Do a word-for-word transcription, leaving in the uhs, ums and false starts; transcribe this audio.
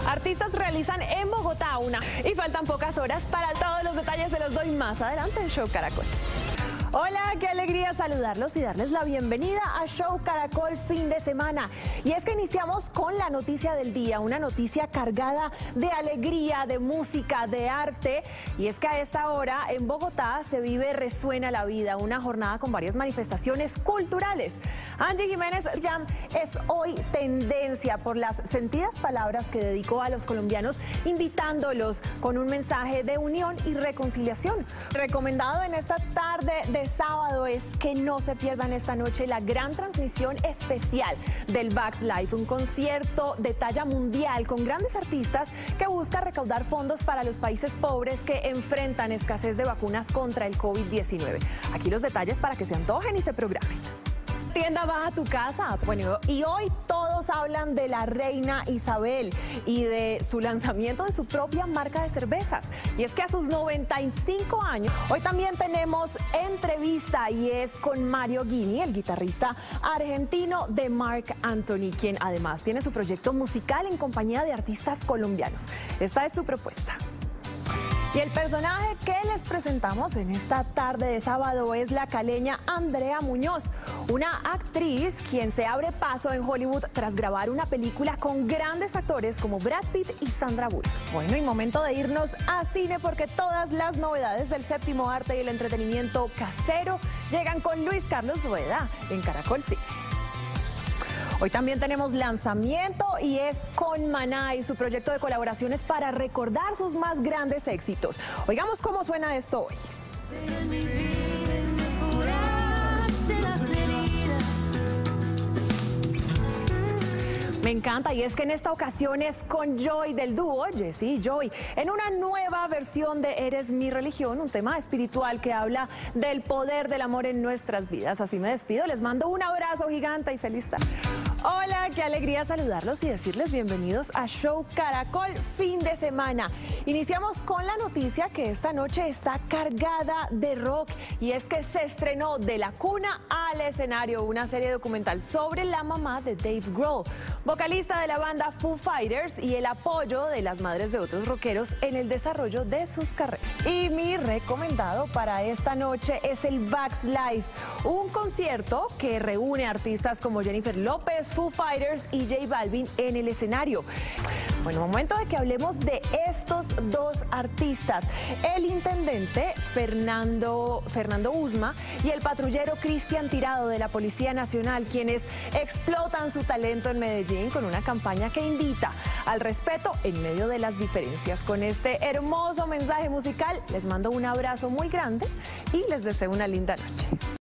Artistas realizan en Bogotá una y faltan pocas horas para todos los detalles, se los doy más adelante en Show Caracol. Hola, qué alegría saludarlos y darles la bienvenida a Show Caracol fin de semana. Y es que iniciamos con la noticia del día, una noticia cargada de alegría, de música, de arte. Y es que a esta hora en Bogotá se vive Resuena la Vida, una jornada con varias manifestaciones culturales. Angie Jiménez Jam es hoy tendencia por las sentidas palabras que dedicó a los colombianos, invitándolos con un mensaje de unión y reconciliación. Recomendado en esta tarde de sábado es que no se pierdan esta noche la gran transmisión especial del Bugs Life, un concierto de talla mundial con grandes artistas que busca recaudar fondos para los países pobres que enfrentan escasez de vacunas contra el COVID diecinueve. Aquí los detalles para que se antojen y se programen. Tienda va a tu casa. Bueno, y hoy todos hablan de la reina Isabel y de su lanzamiento de su propia marca de cervezas. Y es que a sus noventa y cinco años, hoy también tenemos entrevista y es con Mario Guini, el guitarrista argentino de Marc Anthony, quien además tiene su proyecto musical en compañía de artistas colombianos. Esta es su propuesta. Y el personaje que les presentamos en esta tarde de sábado es la caleña Andrea Muñoz, una actriz quien se abre paso en Hollywood tras grabar una película con grandes actores como Brad Pitt y Sandra Bullock. Bueno, y momento de irnos a cine porque todas las novedades del séptimo arte y el entretenimiento casero llegan con Luis Carlos Rueda en Caracol Cine. Hoy también tenemos lanzamiento y es con Maná y su proyecto de colaboraciones para recordar sus más grandes éxitos. Oigamos cómo suena esto hoy. Me encanta, y es que en esta ocasión es con Joy del dúo Jessy y Joy, en una nueva versión de Eres mi religión, un tema espiritual que habla del poder del amor en nuestras vidas. Así me despido, les mando un abrazo gigante y feliz tarde. Hola, qué alegría saludarlos y decirles bienvenidos a Show Caracol fin de semana. Iniciamos con la noticia que esta noche está cargada de rock y es que se estrenó De la cuna al escenario, una serie documental sobre la mamá de Dave Grohl, vocalista de la banda Foo Fighters, y el apoyo de las madres de otros rockeros en el desarrollo de sus carreras. Y mi recomendado para esta noche es el Bugs Life, un concierto que reúne artistas como Jennifer López, Foo Fighters y J Balvin en el escenario. Bueno, momento de que hablemos de estos dos artistas, el intendente Fernando, Fernando Usma y el patrullero Cristian Tirado de la Policía Nacional, quienes explotan su talento en Medellín con una campaña que invita al respeto en medio de las diferencias. Con este hermoso mensaje musical les mando un abrazo muy grande y les deseo una linda noche.